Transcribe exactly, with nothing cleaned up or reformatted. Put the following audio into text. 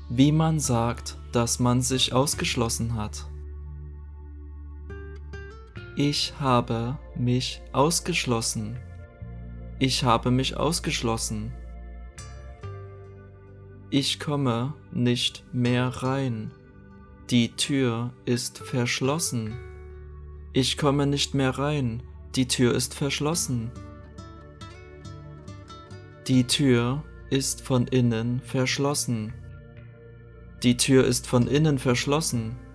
Wie man sagt, dass man sich ausgeschlossen hat. Ich habe mich ausgeschlossen. Ich habe mich ausgeschlossen. Ich komme nicht mehr rein. Die Tür ist verschlossen. Ich komme nicht mehr rein. Die Tür ist verschlossen. Die Tür ist von innen verschlossen. Die Tür ist von innen verschlossen.